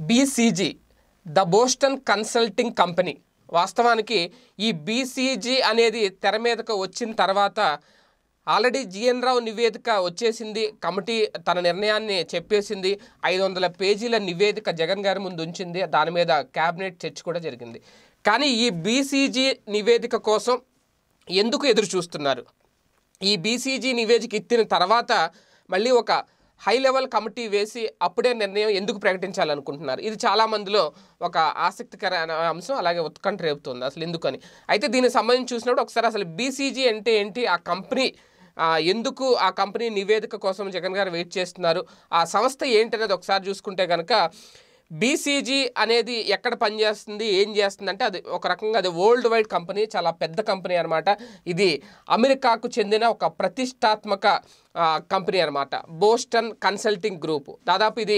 BCG the Boston Consulting company వాస్తవానికి ఈ BCG అనేది తెర మీదకు వచ్చిన తర్వాత ఆల్రెడీ జీఎన్ రావు నివేదిక వచ్చేసింది. కమిటీ తన నిర్ణయాన్ని చెప్పేసింది. 500 పేజీల నివేదిక జగన్ గారి ముందు ఉంచింది. దాని మీద క్యాబినెట్ చర్చ కూడా జరిగింది. కానీ ఈ BCG నివేదిక కోసం ఎందుకు ఎదురు చూస్తున్నారు? ఈ BCG నివేదిక ఇచ్చిన తర్వాత మళ్ళీ ఒక హై లెవెల్ కమిటీ వేసి అప్పుడే నిర్ణయం ఎందుకు ప్రకటించాలనుకుంటున్నారు? ఇది చాలా మందిలో ఒక ఆసక్తికర అంశం, అలాగే ఉత్కంఠ రేపుతుంది అసలు ఎందుకని. అయితే దీనికి సంబంధించి చూసినప్పుడు ఒకసారి అసలు BCG అంటే ఏంటి, ఆ కంపెనీ ఎందుకు, ఆ కంపెనీ నివేదిక కోసం జగన్ గారు వెయిట్ చేస్తున్నారు, ఆ సంస్థ ఏంటి అనేది ఒకసారి చూసుకుంటే కనుక BCG అనేది ఎక్కడ పనిచేస్తుంది, ఏం చేస్తుంది అంటే అది ఒక రకంగా అది వరల్డ్ వైడ్ కంపెనీ, చాలా పెద్ద కంపెనీ అనమాట. ఇది అమెరికాకు చెందిన ఒక ప్రతిష్టాత్మక కంపెనీ అనమాట, బోస్టన్ కన్సల్టింగ్ గ్రూప్. దాదాపు ఇది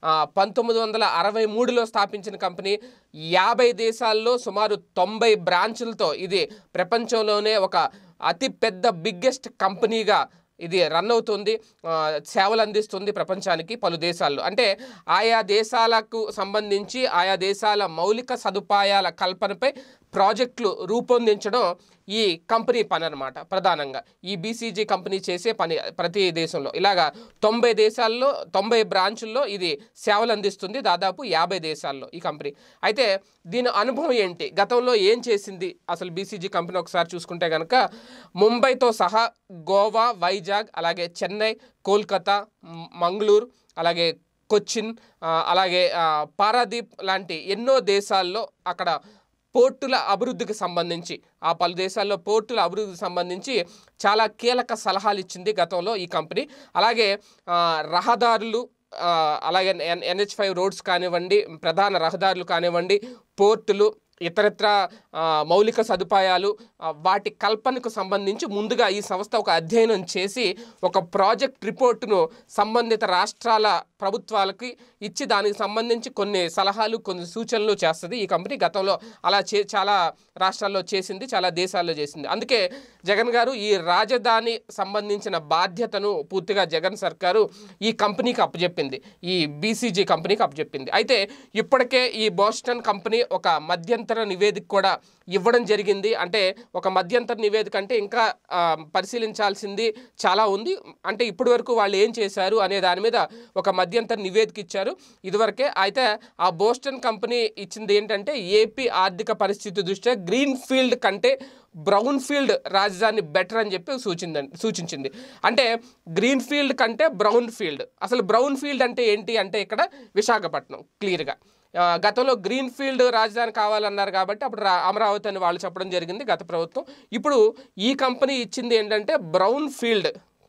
1963లో స్థాపించిన కంపెనీ. 50 దేశాల్లో సుమారు 90 బ్రాంచులతో ఇది ప్రపంచంలోనే ఒక అతి పెద్ద బిగ్గెస్ట్ కంపెనీగా ఇది రన్ అవుతుంది, సేవలు అందిస్తుంది ప్రపంచానికి పలు దేశాల్లో. అంటే ఆయా దేశాలకు సంబంధించి ఆయా దేశాల మౌలిక సదుపాయాల కల్పనపై ప్రాజెక్టులు రూపొందించడం ఈ కంపెనీ పని అనమాట. ప్రధానంగా ఈ BCG కంపెనీ చేసే పని ప్రతి దేశంలో ఇలాగా 90 దేశాల్లో 90 బ్రాంచుల్లో ఇది సేవలు అందిస్తుంది, దాదాపు 50 దేశాల్లో ఈ కంపెనీ. అయితే దీని అనుభవం ఏంటి, గతంలో ఏం చేసింది అసలు BCG కంపెనీ ఒకసారి చూసుకుంటే కనుక ముంబైతో సహా గోవా, వైజాగ్, అలాగే చెన్నై, కోల్కతా, మంగళూరు, అలాగే కొచ్చిన్, అలాగే పారాదీప్ లాంటి ఎన్నో దేశాల్లో అక్కడ పోర్టుల అభివృద్ధికి సంబంధించి, ఆ పలు దేశాల్లో పోర్టుల అభివృద్ధికి సంబంధించి చాలా కీలక సలహాలు ఇచ్చింది గతంలో ఈ కంపెనీ. అలాగే రహదారులు, అలాగే NH5 రోడ్స్ కానివ్వండి, ప్రధాన రహదారులు కానివ్వండి, పోర్టులు, ఇతరత్ర మౌలిక సదుపాయాలు, వాటి కల్పనకు సంబంధించి ముందుగా ఈ సంస్థ ఒక అధ్యయనం చేసి ఒక ప్రాజెక్ట్ రిపోర్టును సంబంధిత రాష్ట్రాల ప్రభుత్వాలకి ఇచ్చి దానికి సంబంధించి కొన్ని సలహాలు, కొన్ని సూచనలు చేస్తుంది ఈ కంపెనీ. గతంలో అలా చాలా రాష్ట్రాల్లో చేసింది, చాలా దేశాల్లో చేసింది. అందుకే జగన్ గారు ఈ రాజధాని సంబంధించిన బాధ్యతను పూర్తిగా జగన్ సర్కారు ఈ కంపెనీకి అప్పచెప్పింది, ఈ BCG కంపెనీకి అప్పచెప్పింది. అయితే ఇప్పటికే ఈ బోస్టన్ కంపెనీ ఒక మధ్యంతర నివేదిక కూడా ఇవ్వడం జరిగింది. అంటే ఒక మధ్యంతర నివేదిక అంటే ఇంకా పరిశీలించాల్సింది చాలా ఉంది. అంటే ఇప్పటి వరకు వాళ్ళు ఏం చేశారు అనే దాని మీద ఒక మధ్యంతర నివేదిక ఇచ్చారు ఇదివరకే. అయితే ఆ బోస్టన్ కంపెనీ ఇచ్చింది ఏంటంటే ఏపీ ఆర్థిక పరిస్థితి దృష్ట్యా గ్రీన్ ఫీల్డ్ కంటే బ్రౌన్ ఫీల్డ్ రాజధాని బెటర్ అని చెప్పి సూచించింది. అంటే గ్రీన్ ఫీల్డ్ కంటే బ్రౌన్ ఫీల్డ్. అసలు బ్రౌన్ ఫీల్డ్ అంటే ఏంటి అంటే ఇక్కడ విశాఖపట్నం క్లియర్గా. గతంలో గ్రీన్ ఫీల్డ్ రాజధాని కావాలన్నారు కాబట్టి అప్పుడు అమరావతి అని వాళ్ళు చెప్పడం జరిగింది గత ప్రభుత్వం. ఇప్పుడు ఈ కంపెనీ ఇచ్చింది ఏంటంటే బ్రౌన్ ఫీల్డ్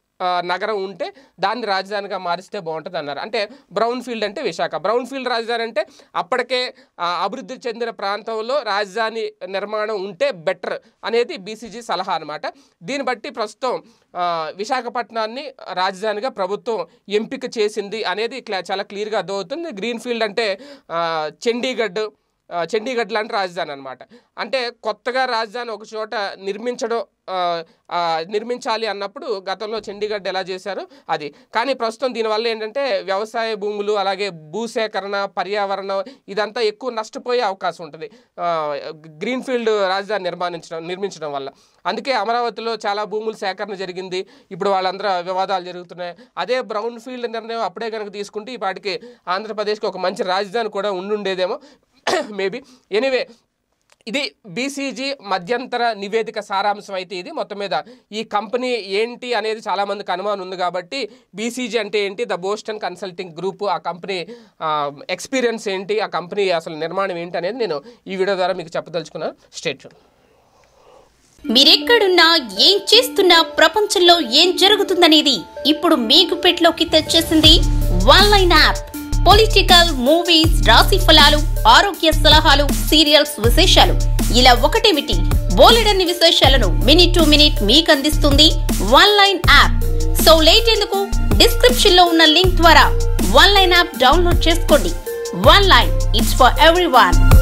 నగరం ఉంటే దాన్ని రాజధానిగా మారిస్తే బాగుంటుంది అన్నారు. అంటే బ్రౌన్ ఫీల్డ్ అంటే విశాఖ. బ్రౌన్ ఫీల్డ్ రాజధాని అంటే అప్పటికే అభివృద్ధి చెందిన ప్రాంతంలో రాజధాని నిర్మాణం ఉంటే బెటర్ అనేది BCG సలహా అనమాట. దీన్ని బట్టి ప్రస్తుతం విశాఖపట్నాన్ని రాజధానిగా ప్రభుత్వం ఎంపిక చేసింది అనేది చాలా క్లియర్గా అర్థమవుతుంది. గ్రీన్ ఫీల్డ్ అంటే చండీగఢ్ లాంటి రాజధాని అనమాట. అంటే కొత్తగా రాజధాని ఒక చోట నిర్మించాలి అన్నప్పుడు గతంలో చండీగఢ్ ఎలా చేశారో అది. కానీ ప్రస్తుతం దీనివల్ల ఏంటంటే వ్యవసాయ భూములు, అలాగే భూసేకరణ, పర్యావరణం ఇదంతా ఎక్కువ నష్టపోయే అవకాశం ఉంటుంది గ్రీన్ ఫీల్డ్ రాజధాని నిర్మించడం వల్ల. అందుకే అమరావతిలో చాలా భూముల సేకరణ జరిగింది. ఇప్పుడు వాళ్ళందరూ వివాదాలు జరుగుతున్నాయి. అదే బ్రౌన్ ఫీల్డ్ నిర్ణయం అప్పుడే కనుక తీసుకుంటే ఈ పాటికి ఆంధ్రప్రదేశ్కి ఒక మంచి రాజధాని కూడా ఉండుండేదేమో మేబీ. ఎనీవే, ఇది BCG మధ్యంతర నివేదిక సారాంశం. అయితే ఇది మొత్తం మీద ఈ కంపెనీ ఏంటి అనేది చాలామందికి అనుమానం ఉంది కాబట్టి BCG అంటే ఏంటి, ద బోస్టన్ కన్సల్టింగ్ గ్రూప్, ఆ కంపెనీ ఎక్స్పీరియన్స్ ఏంటి, ఆ కంపెనీ అసలు నిర్మాణం ఏంటి అనేది నేను ఈ వీడియో ద్వారా మీకు చెప్పదలుచుకున్నాను. Stay tune. మీరెక్కడున్నా ఏం చేస్తున్నా ప్రపంచంలో ఏం జరుగుతుందనేది ఇప్పుడు మీ గుప్పెట్లోకి తెచ్చేసింది ఆన్లైన్ యాప్. పొలిటికల్, మూవీస్, రాశి ఫలాలు, ఆరోగ్య సలహాలు, సీరియల్స్ విశేషాలు, ఇలా ఒకటేమిటి బోలెడన్ని విశేషాలను మినిట్ టు మినిట్ మీకు అందిస్తుంది ఆన్లైన్ యాప్. సో లేట్ ఎందుకు, డిస్క్రిప్షన్ లో ఉన్న లింక్ ద్వారా ఆన్లైన్ యాప్ డౌన్లోడ్ చేసుకోండి. Online, it's for everyone.